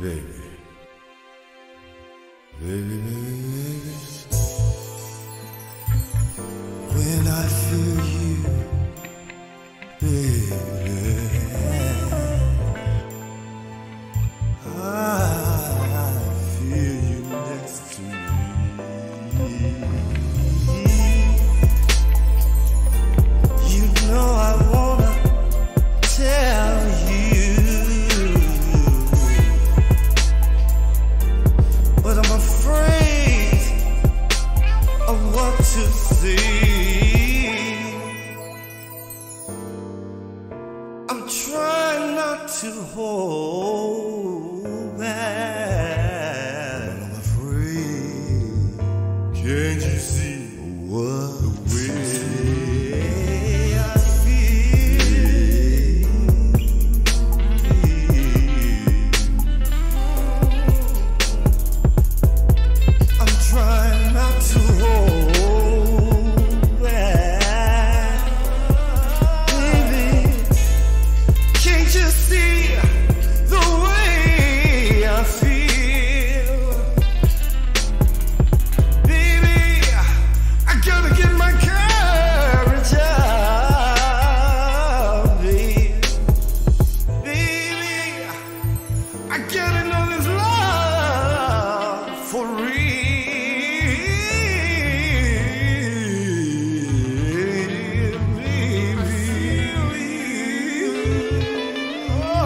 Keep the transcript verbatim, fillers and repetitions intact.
baby, baby, baby. When I feel you, baby, I feel you next to me. You know I wanna tell you, but I'm afraid of what to say. I'm trying not to hold back. I'm afraid. Can't you see what the way I feel? I'm trying not to hold back. Baby, can't you see the way I feel? Baby, I gotta get my courage up, baby. Baby, I gotta know this love for real. Baby, I feel you. Oh.